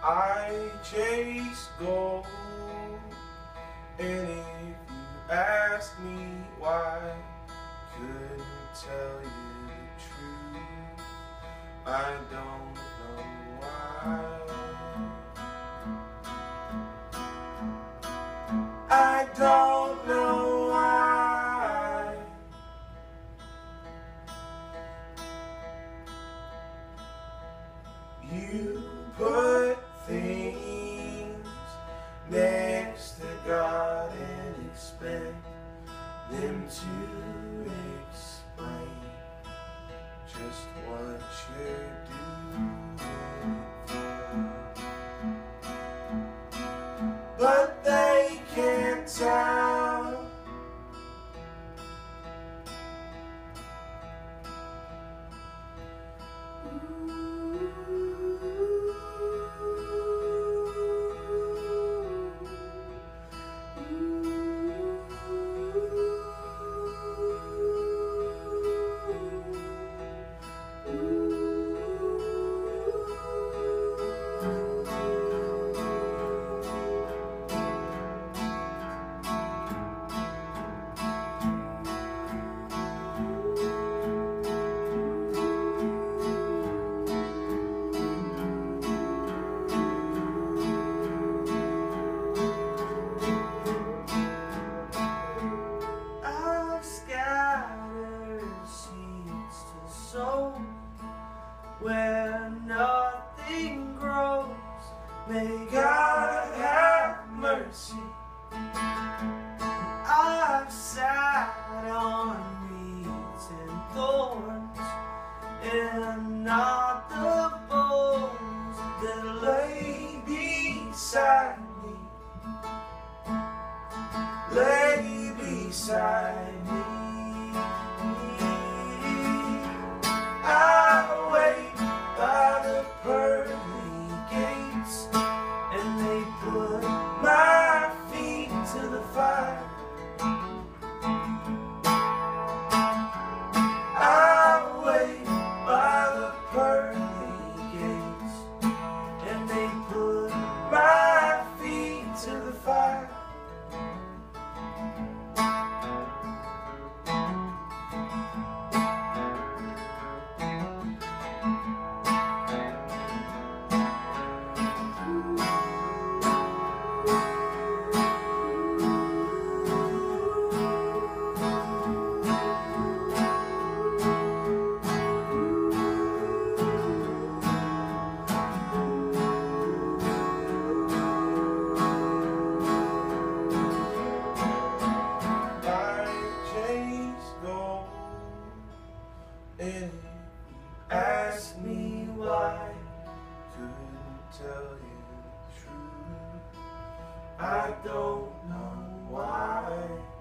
I chase gold, and if you ask me why, couldn't tell you the truth. I don't know why. I don't know why. You put things next to God and expect them to explain just what you're doing for. But they can't tell. Where nothing grows, may God have mercy. I've sat on reeds and thorns, and not the bones that lay beside me, lay beside me. I wait by the pearly gates, and they put my feet to the fire. I wait by the pearly gates, and they put my feet to the fire. And if you ask me why, couldn't tell you the truth. I don't know why.